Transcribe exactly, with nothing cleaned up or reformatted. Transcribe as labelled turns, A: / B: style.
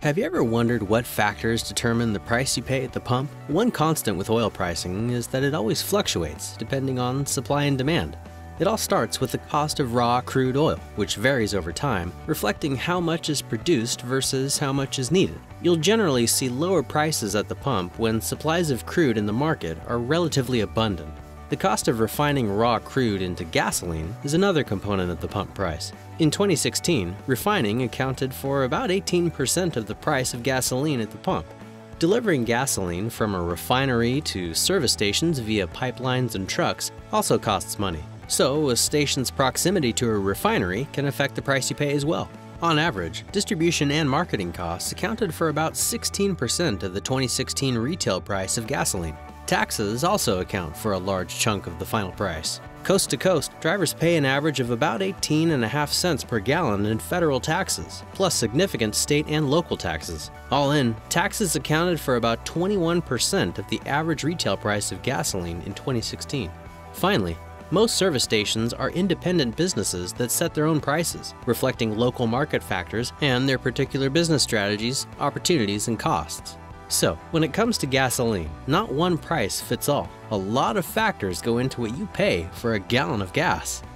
A: Have you ever wondered what factors determine the price you pay at the pump? One constant with oil pricing is that it always fluctuates depending on supply and demand. It all starts with the cost of raw crude oil, which varies over time, reflecting how much is produced versus how much is needed. You'll generally see lower prices at the pump when supplies of crude in the market are relatively abundant. The cost of refining raw crude into gasoline is another component of the pump price. In twenty sixteen, refining accounted for about eighteen percent of the price of gasoline at the pump. Delivering gasoline from a refinery to service stations via pipelines and trucks also costs money. So, a station's proximity to a refinery can affect the price you pay as well. On average, distribution and marketing costs accounted for about sixteen percent of the twenty sixteen retail price of gasoline. Taxes also account for a large chunk of the final price. Coast to coast, drivers pay an average of about eighteen and a half cents per gallon in federal taxes, plus significant state and local taxes. All in, taxes accounted for about twenty-one percent of the average retail price of gasoline in twenty sixteen. Finally, most service stations are independent businesses that set their own prices, reflecting local market factors and their particular business strategies, opportunities, and costs. So, when it comes to gasoline, not one price fits all. A lot of factors go into what you pay for a gallon of gas.